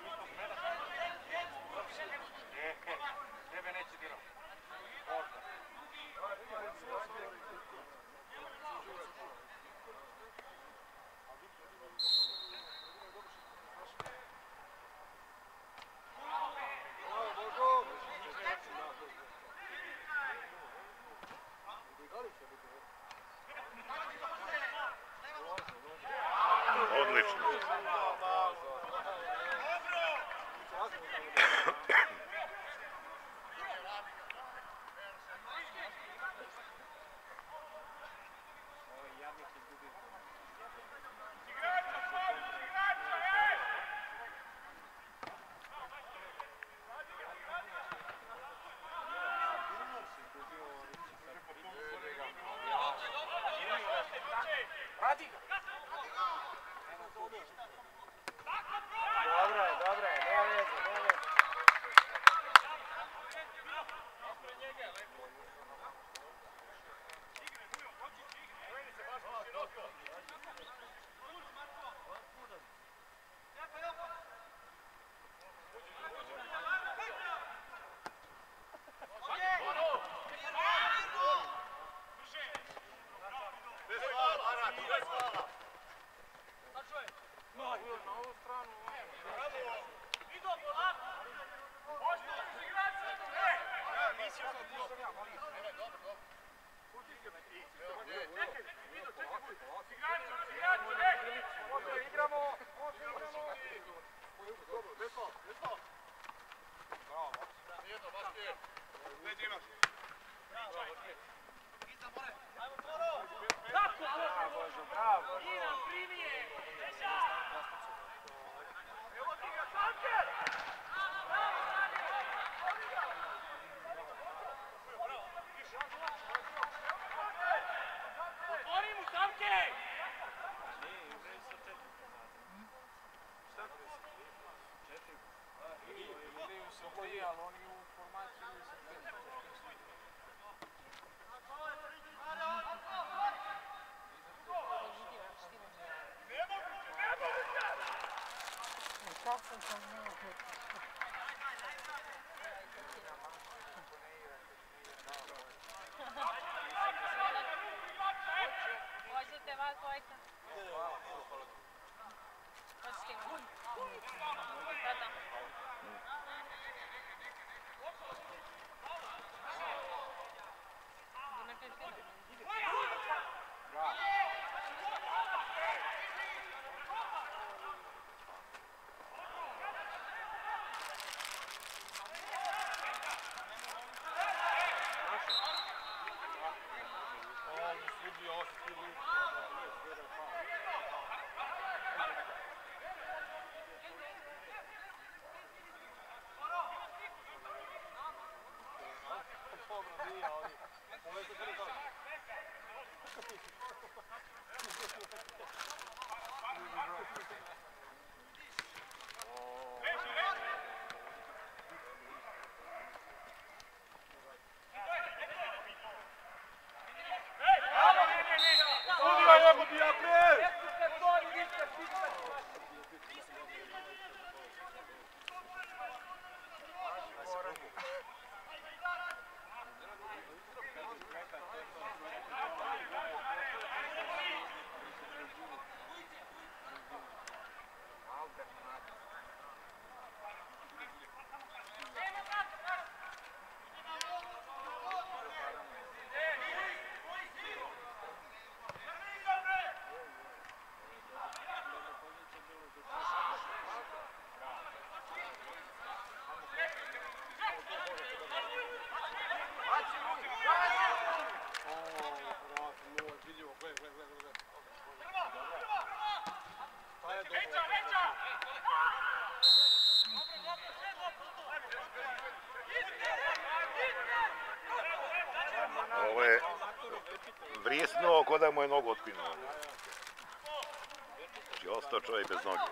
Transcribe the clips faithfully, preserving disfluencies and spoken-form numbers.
Odlično. Dobro je, dobro je, nema veze, nema veze. Možete vas dvojka. Hoćete imati. Sada. Ovo je vrisnuo ko da mu je nogu otkinuo. Znači, ostao čovjek bez noge.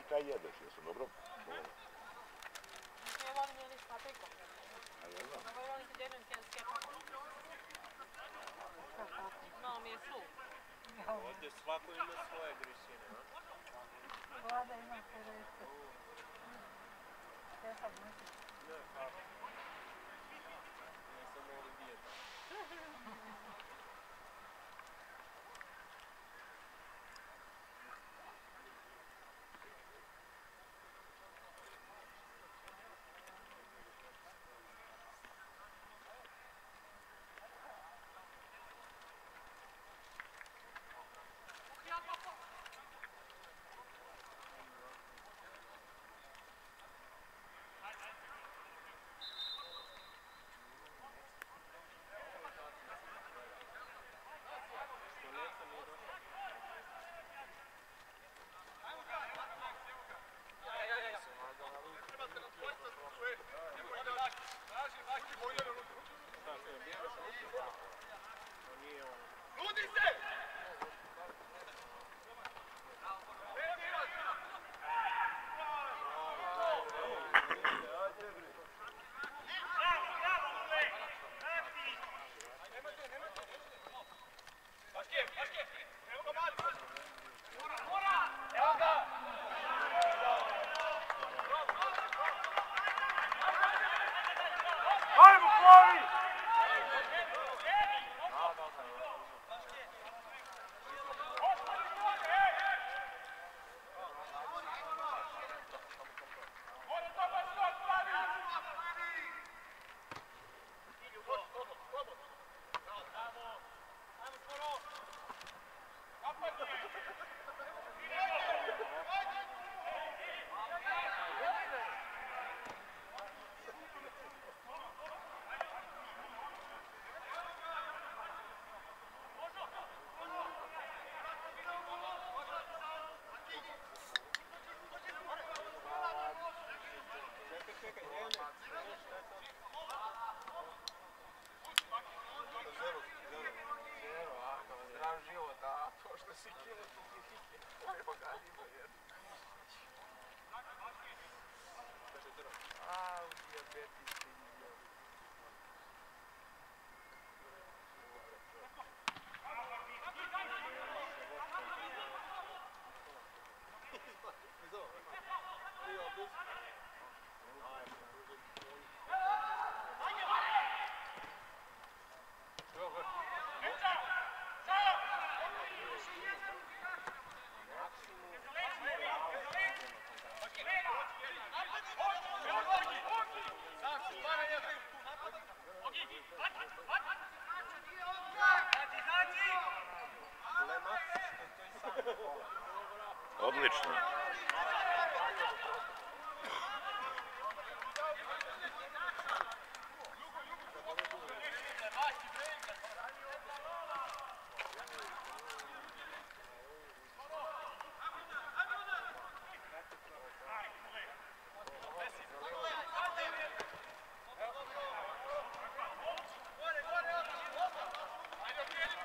kaj jedeš, jesu dobro? Ne volim jeli s paprikom. A ne znam. Ovo volim kad jedem s kepom. Malo mi je su. Ovdje svako ima svoje grisine, a? Vlada ima sve recept. Stefan misliš? Ne, kako? Ja sam ovdje dijeta. Zdrav život, a to što si kilo tu gihike, nema gadima jedno. A, u dijabetis ti vidio. Odlično.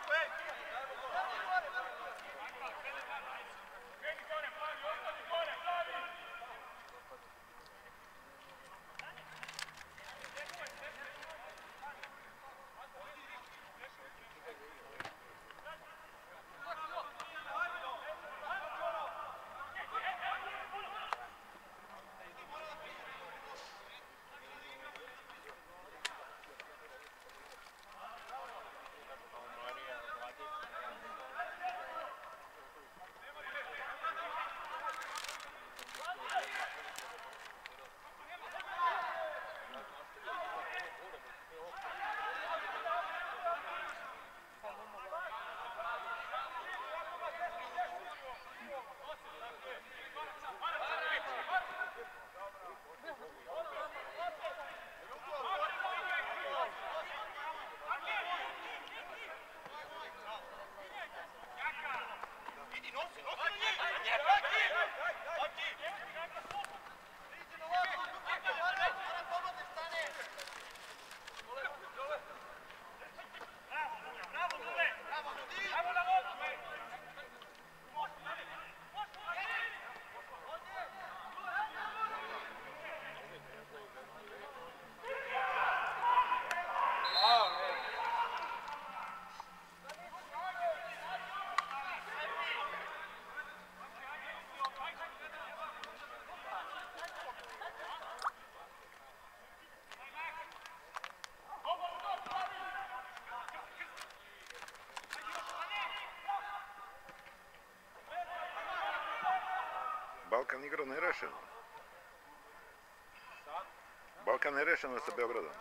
Vedi, Tone, pali, ostani gore! Balkan igrao nerešeno. Balkan nerešeno sa Beogradom.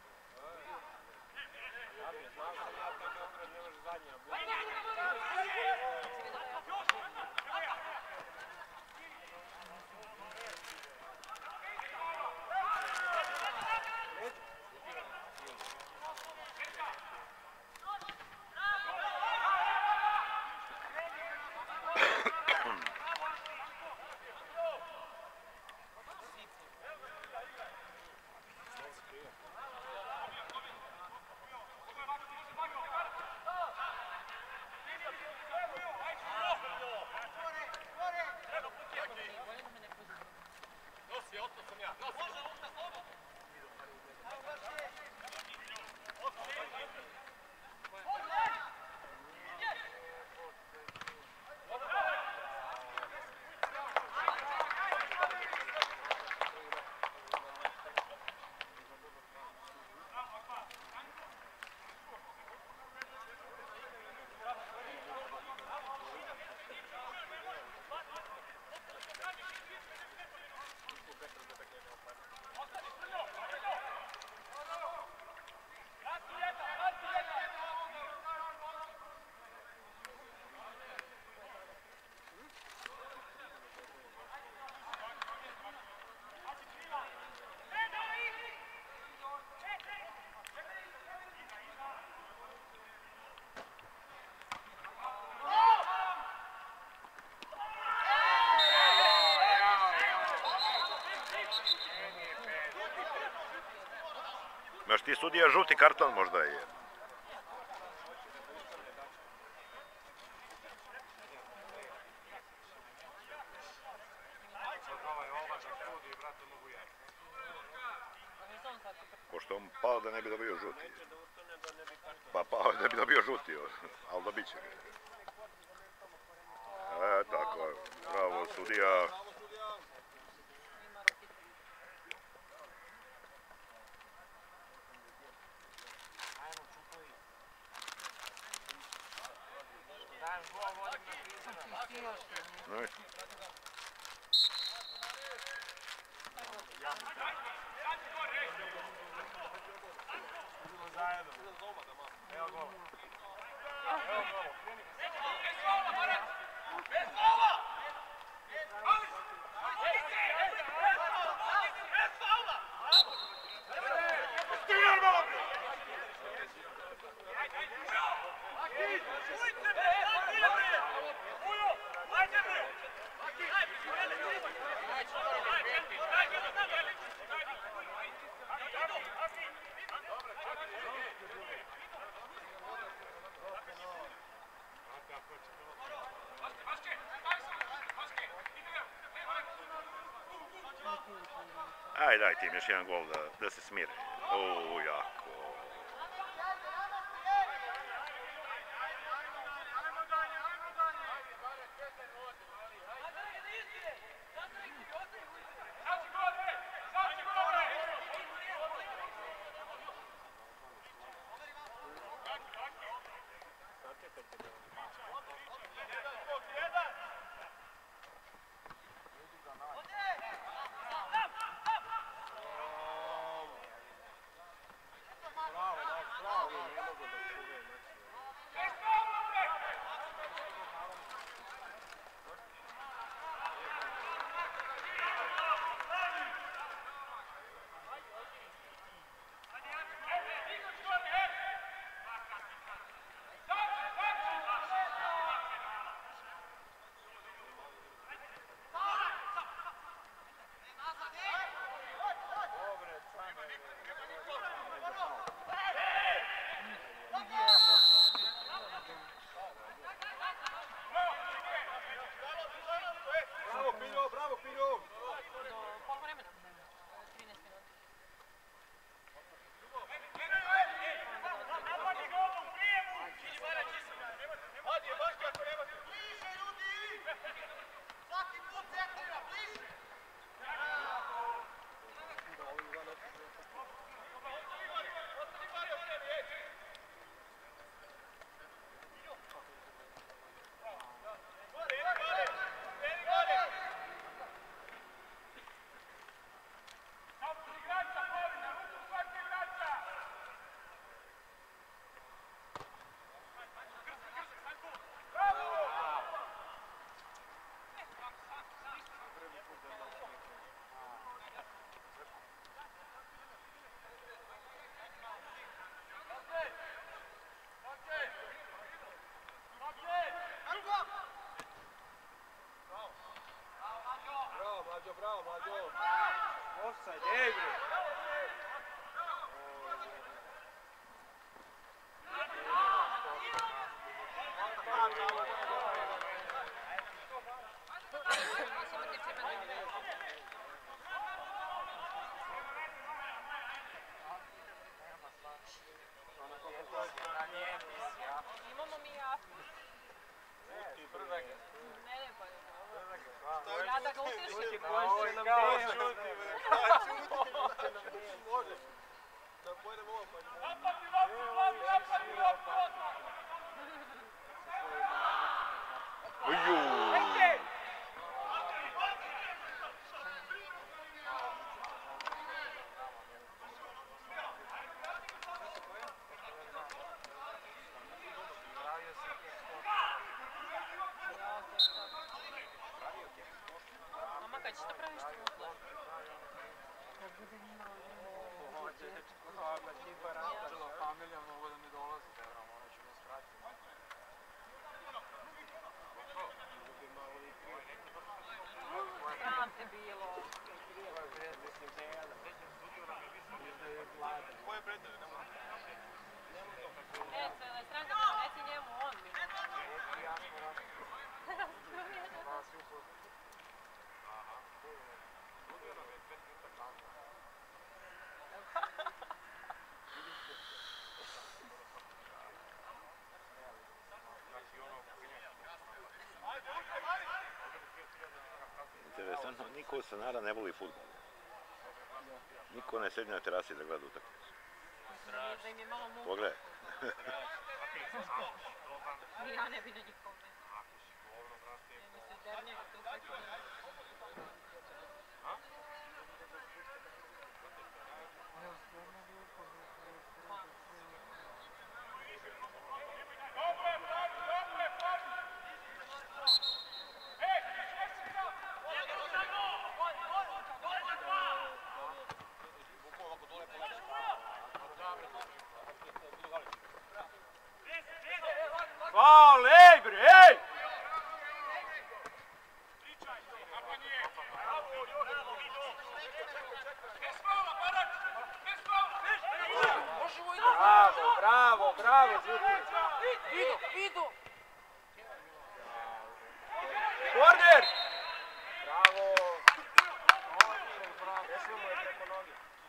Znaš ti sudija žuti karton možda je. Pošto on pao da ne bi dobio žuti. Pa pao da bi dobio žuti, ali dobit će ga. E, tako, bravo sudija. Nice. Aj, daj ti im još jedan gol da, da se smire. O, jako. Imamo mi jafu. Ne, sprvega. Ne, ne, pa je dobro. Sprvega. Ja da ga utješim. Ovo je kao čuti, bre, kao čuti. Može. Da pojedemo ovo pa ćemo. Napadi, napadi, napadi, napadi. Uju! Mama, kad ćeš da praviš smutla? Kad budem imala vremena Ovo će hladna kipa rastavila familija, mogu da mi dolazi, devra, morat ću da skratim. Sram te bilo. Ovo je prijatelj se deda. Izda je gladan. Ko je prijatelj? E, cijela je stranka, prenesi njemu, on mi. Neki ja smo rastavili. Vas je upoznat. Interesantno, niko od stanara ne voli fudbal. Niko ne sedi na terasi da gleda utakmicu. Da im je malo muka. Pogledaj. Ja ne bi na njihovom mjestu. Mi se dernjega tu tako ne. Faul, ej bre, ej! Bravo, bravo, bravo, Đuki. Vidu, vidu! Korner! Bravo! Desno mu je preko noge.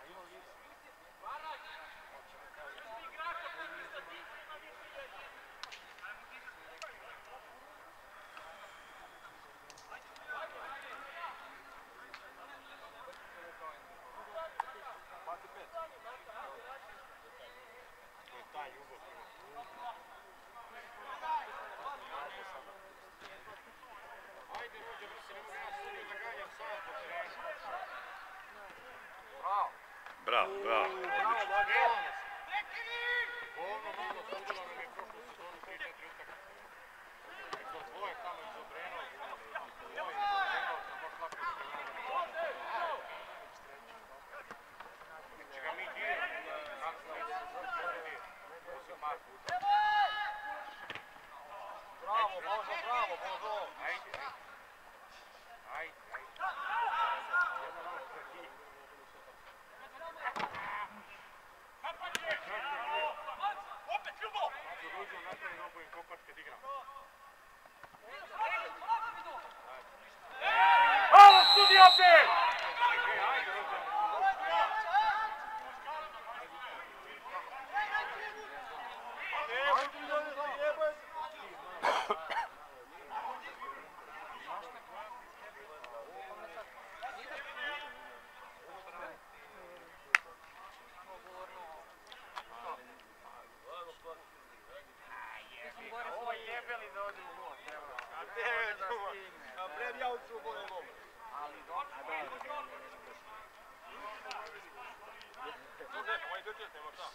Bravo, bravo. Bravo, Božo, bravo, Božo! Ajde, ajde. Opet, Ljubo! Znači, dođu napravi nogu im kopač kad igram. Bravo, studi opet! Ajde, rođe. Ovo je jebeli da ode u gol. A devet gol. A pred ja uću u gol je gol. Ali dobro. Ovaj dođe, nema šta.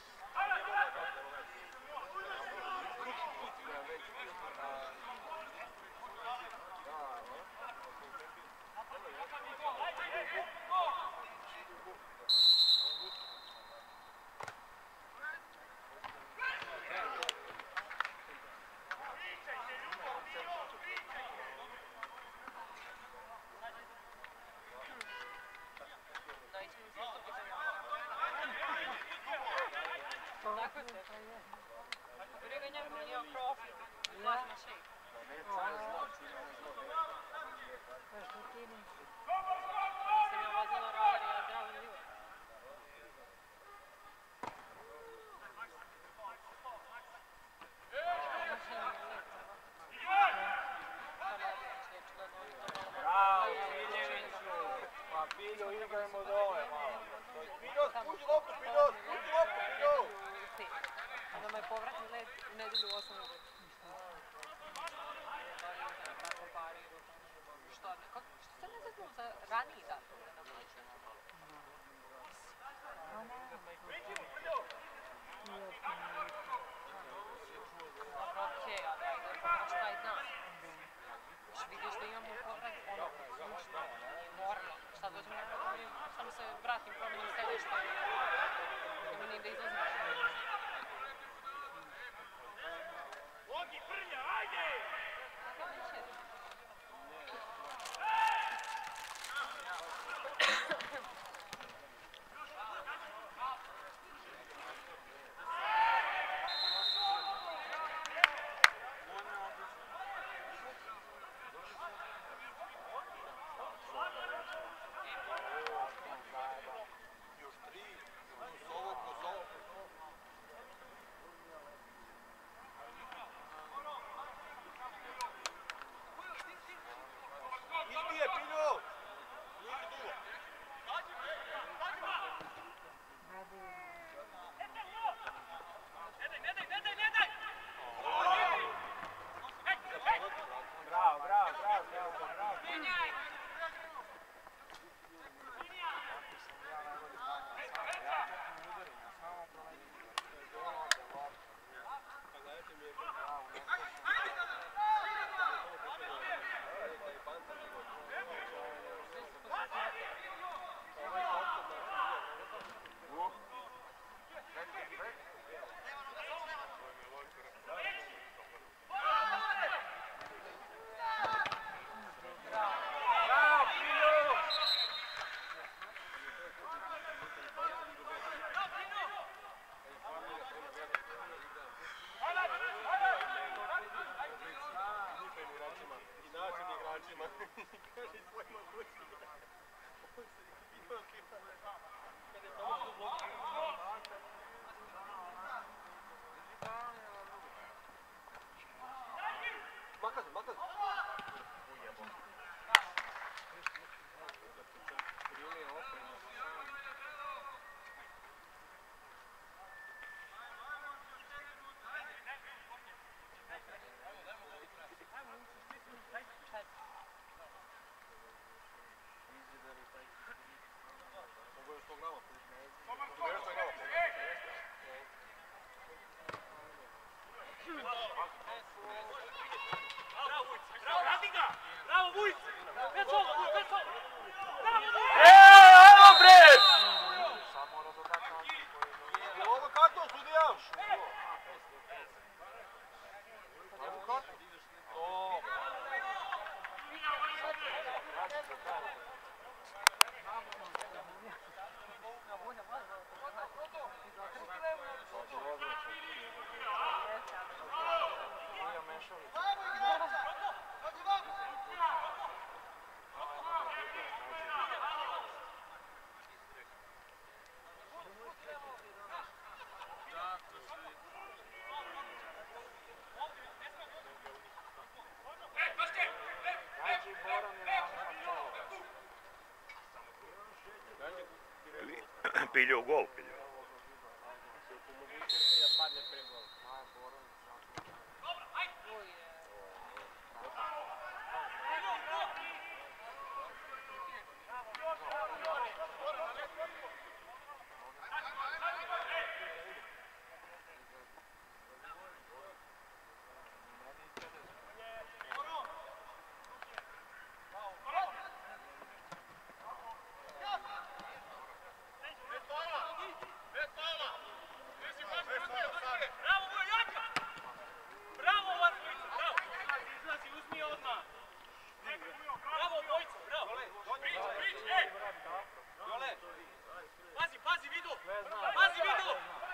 Tako se. Priganjar mi nije profil. Laž na šej. Što ti nisi? Sam ja vozila roller, ja zdravo ljubav. Bravo! baš taj dan. Znači vidiš da imamo pored, ono, zvučno, nije normalno. Šta dođem na kraju, samo se vratim, promenim sedište, nema ni da izlazim. Logi, prlja, ajde! Kako više? Još tri, plus ovo, plus ovo, plus ovo. Izbije, Piljo! Nije dugo. Bravo, bravo, bravo, bravo, bravo. Bravo, Piljo! I našim igračima. Kaže svojima kući. Kada je tamo su bloki. Makaz, makaz. Ovo je sto grama. Ovo je sto grama. Bravo, Vujc! Bravo, radi ga! Bravo, Vujc! Bez ovo, bez ovo! Bravo, Vujc! Evo bre! Ovo karton sudija! Evo karton. To. Piljo u gol, Piljo. Bravo, Vujaka! Bravo, vas dvojica, bravo! Izlazi, izlazi, uzmi odmah! Bravo, dvojica, bravo! Prič, prič, ej! Pazi, pazi, Vido! Pazi, Vido!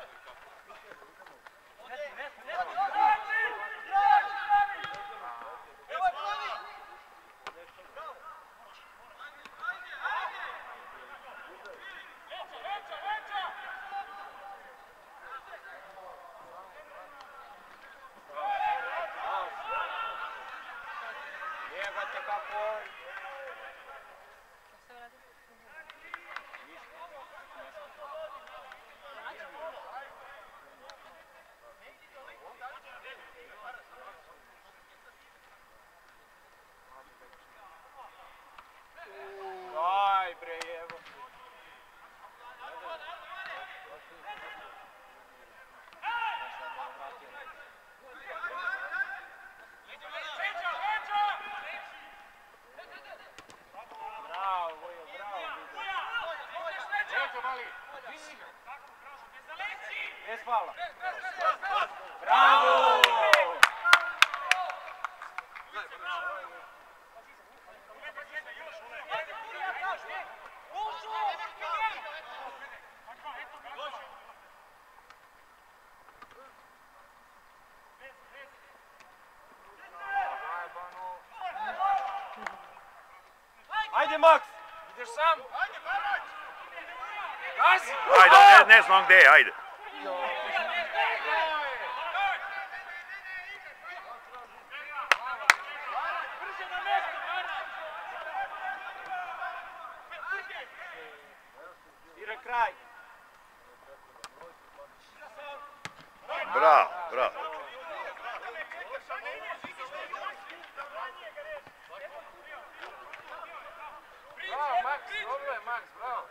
Njegate kako on. Šta se radi? Bez fala. Bravo! Ajde, Max! Ideš sam? Gazi! Ajde, ne, ne znam gdje je, ajde. Ira kraj. Bravo, bravo. Bravo, Max, dobro je, Max, bravo.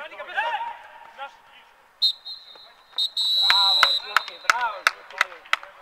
Bravo, Žuki, bravo, Žuki.